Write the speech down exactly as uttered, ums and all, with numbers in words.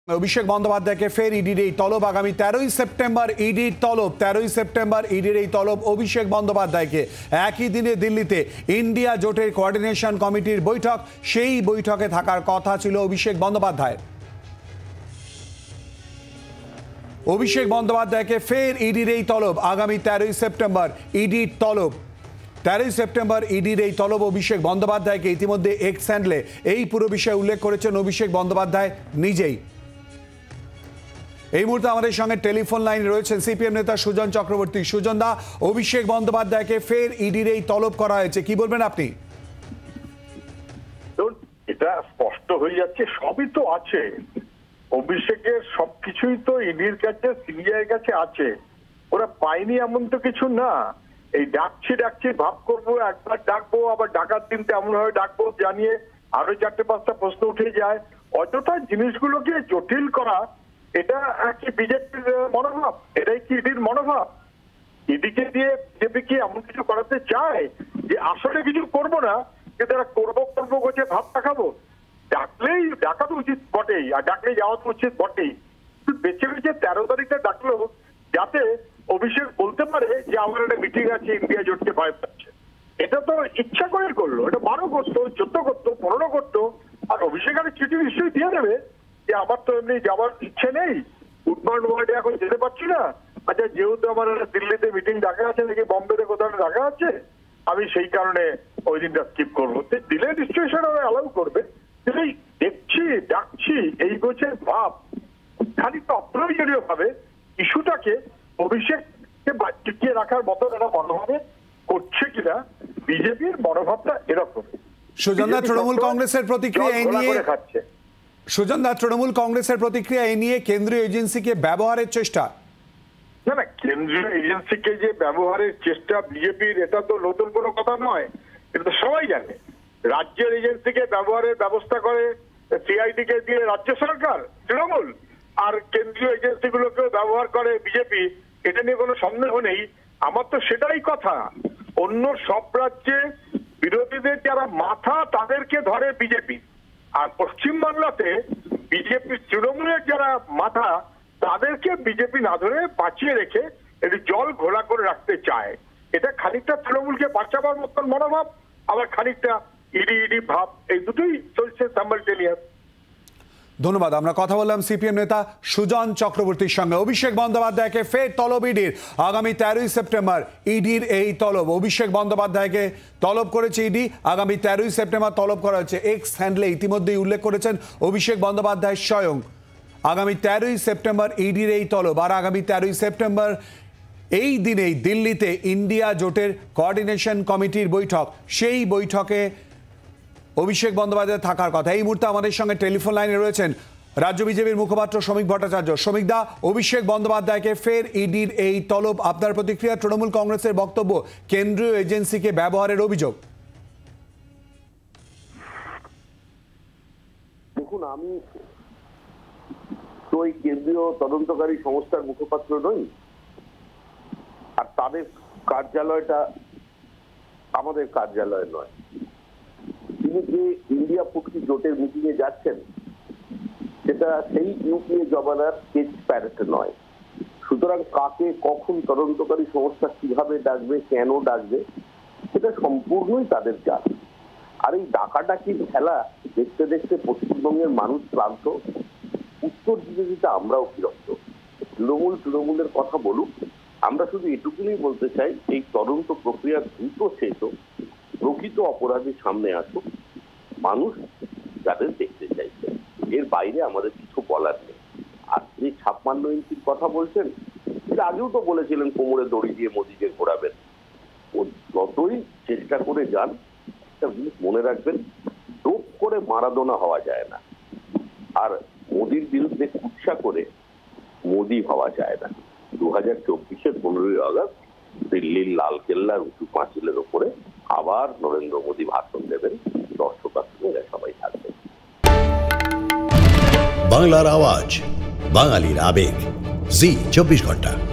অভিষেক বন্দ্যোপাধ্যায়কে ফের ইডির এই তলব আগামী তেরোই সেপ্টেম্বর ইডির তলব তেরোই সেপ্টেম্বর ইডির এই তলব অভিষেক বন্দ্যোপাধ্যায়কে একই দিনে দিল্লিতে ইন্ডিয়া জোটের কোঅর্ডিনেশন কমিটির বৈঠক সেই বৈঠকে থাকার কথা ছিল অভিষেক বন্দ্যোপাধ্যায়ের। অভিষেক বন্দ্যোপাধ্যায়কে ফের ইডির এই তলব আগামী তেরোই সেপ্টেম্বর ইডির তলব তেরোই সেপ্টেম্বর ইডির এই তলব অভিষেক বন্দ্যোপাধ্যায়কে ইতিমধ্যে এক্স হ্যান্ডলে এই পুরো বিষয়ে উল্লেখ করেছেন অভিষেক বন্দ্যোপাধ্যায় নিজেই। এই মুহূর্তে আমাদের সঙ্গে টেলিফোন লাইনে রয়েছেন সিপিএম নেতা সুজন চক্রবর্তী। সুজন দা, অভিষেক বন্দ্যোপাধ্যায়কে ফের ইডির এই তলব করা হয়েছে, কি বলবেন আপনি? এটা স্পষ্ট হয়ে যাচ্ছে, সবই তো আছে, অভিষেকের সবকিছুই তো ইডির কাছে সিবিআই এর কাছে আছে, ওরা পায়নি এমন তো কিছু না। এই ডাকছি ডাকছি ভাব করবো, একবার ডাকবো আবার ডাকার দিন তেমন ভাবে ডাকবো জানিয়ে আরো চারটে পাঁচটা প্রশ্ন উঠে যায়। অযথা জিনিসগুলোকে জটিল করা, এটা কি বিজেপির মনোভাব? এটাই কি ইডির মনোভাব? ইডিকে দিয়ে বিজেপি কি এমন কিছু করাতে চায় যে আসলে কিছু করবো না, কিন্তু তারা করবো করবো করছে ভাব দেখাবো? ডাকলেই ডাকা তো উচিত বটেই, আর ডাকলেই যাওয়া তো উচিত বটেই, বেছে বেছে তেরো তারিখে ডাকলো যাতে অভিষেক বলতে পারে যে আমার একটা মিটিং আছে, ইন্ডিয়া জোটকে ভয় পাচ্ছে। এটা তো ইচ্ছা করে করলো, এটা বারো করতো, চোদ্দ করতো, পনেরো করতো, আর অভিষেক একটা চিঠি নিশ্চয়ই দিয়ে দেবে যে আমার তো এমনি যাওয়ার ইচ্ছে নেই, উডবার্ন ওয়ার্ডে এখন যেতে পারছি না, আচ্ছা যেহেতু আমার দিল্লিতে মিটিং ডাকা আছে নাকি বোম্বেতে কোথাও ডাকা আছে, আমি সেই কারণে ওই দিনটা স্কিপ করবো। দিলে নিশ্চয়ই সেটা অ্যালাউ করবে। কিন্তু দেখছি ডাকছি এই গোছের ভাব খানিকটা অপ্রয়োজনীয় ভাবে ইস্যুটাকে অভিষেককে টিকিয়ে রাখার মতো একটা মনোভাবে করছে কিনা বিজেপির মনোভাবটা এরকম। সুজন দা, তৃণমূল কংগ্রেসের প্রতিক্রিয়া এই নিয়ে খাচ্ছে সুজন দা তৃণমূল কংগ্রেসের প্রতিক্রিয়া এই নিয়ে কেন্দ্রীয় এজেন্সিকে ব্যবহারের চেষ্টা। না না, কেন্দ্রীয় এজেন্সিকে যে ব্যবহারের চেষ্টা বিজেপির, এটা তো নতুন কোনো কথা নয়, এটা তো সবাই জানে। রাজ্যের এজেন্সিকে ব্যবহারের ব্যবস্থা করে সিআইডি কে দিয়ে রাজ্য সরকার তৃণমূল, আর কেন্দ্রীয় এজেন্সিগুলোকেও ব্যবহার করে বিজেপি, এটা নিয়ে কোনো সন্দেহ নেই। আমার তো সেটাই কথা, অন্য সব রাজ্যে বিরোধীদের যারা মাথা তাদেরকে ধরে বিজেপি, আর পশ্চিমবাংলাতে বিজেপি তৃণমূলের যারা মাথা তাদেরকে বিজেপি না ধরে বাঁচিয়ে রেখে একটু জল ঘোলা করে রাখতে চায়। এটা খানিকটা তৃণমূলকে বাঁচাবার মতন মনোভাব, আবার খানিকটা ইডি ইডি ভাব, এই দুটোই চলছে সাইমালটেনিয়াস। ধন্যবাদ। আমরা কথা বললাম সিপিএম নেতা সুজন চক্রবর্তীর সঙ্গে। অভিষেক বন্দ্যোপাধ্যায়কে ফের তলব ইডির আগামী তেরোই সেপ্টেম্বর ইডির এই তলব অভিষেক বন্দ্যোপাধ্যায়কে তলব করেছে ইডি, আগামী তেরোই সেপ্টেম্বর তলব করা হচ্ছে। এক্স হ্যান্ডলে ইতিমধ্যেই উল্লেখ করেছেন অভিষেক বন্দ্যোপাধ্যায় স্বয়ং। আগামী তেরোই সেপ্টেম্বর ইডির এই তলব, আর আগামী তেরোই সেপ্টেম্বর এই দিনেই দিল্লিতে ইন্ডিয়া জোটের কোঅর্ডিনেশন কমিটির বৈঠক, সেই বৈঠকে অভিষেক বন্দ্যোপাধ্যায় থাকার কথা। এই মুহূর্তে আমাদের সঙ্গে টেলিফোন লাইনে রয়েছেন রাজ্য বিজেপির মুখপাত্র শ্রমিক ভট্টাচার্য। শ্রমিক দা, অভিষেক বন্দ্যোপাধ্যায়কে ফের ইডির এই তলব, আপনার প্রতিক্রিয়া? তৃণমূল কংগ্রেসের বক্তব্য কেন্দ্রীয় এজেন্সিকে ব্যবহারের অভিযোগ। দেখুন, আমি তো ওই কেন্দ্রীয় তদন্তকারী সংস্থার মুখপাত্র নই, আর তাদের কার্যালয়টা আমাদের কার্যালয় নয়। তিনি যে ইন্ডিয়া ফুটকি জোটের মিটিং এ যাচ্ছেন সেটা সেই ইউপিএ জমানার স্কেচ প্যারেড নয়। সুতরাং কাকে কখন তদন্তকারী সংস্থা কিভাবে ডাকবে, কেন ডাকবে, সেটা সম্পূর্ণই তাদের জান। আর এই ডাকাডাকির খেলা দেখতে দেখতে পশ্চিমবঙ্গের মানুষ ক্লান্ত, উত্তর দিতে দিতে আমরাও বিরক্ত। তৃণমূল তৃণমূলের কথা বলুক, আমরা শুধু এটুকুনি বলতে চাই এই তদন্ত প্রক্রিয়া দ্রুত শেষ হোক, প্রকৃত অপরাধী সামনে আসুক, মানুষ যাদের দেখতে চাইছে। এর বাইরে আমাদের কিছু বলার নেই। আর যে ছাপ্পান্ন ইঞ্চির কথা বলছেন, এটা আগেও তো বলেছিলেন কোমরে দড়ি দিয়ে মোদিকে ঘোরাবেন। ও যতই চেষ্টা করে যান, একটা জিনিস মনে রাখবেন, ডোপ করে মারাদোনা হওয়া যায় না, আর মোদির বিরুদ্ধে কুৎসা করে মোদি হওয়া যায় না। দু হাজার চব্বিশের পনেরোই আগস্ট দিল্লির লালকেল্লার উঁচু পাঁচিলের ওপরে আবার নরেন্দ্র মোদী ভাষণ দেবেন, দর্শকের সঙ্গে সবাই থাকবেন। বাংলার আওয়াজ, বাঙালির আবেগ, জি চব্বিশ ঘন্টা।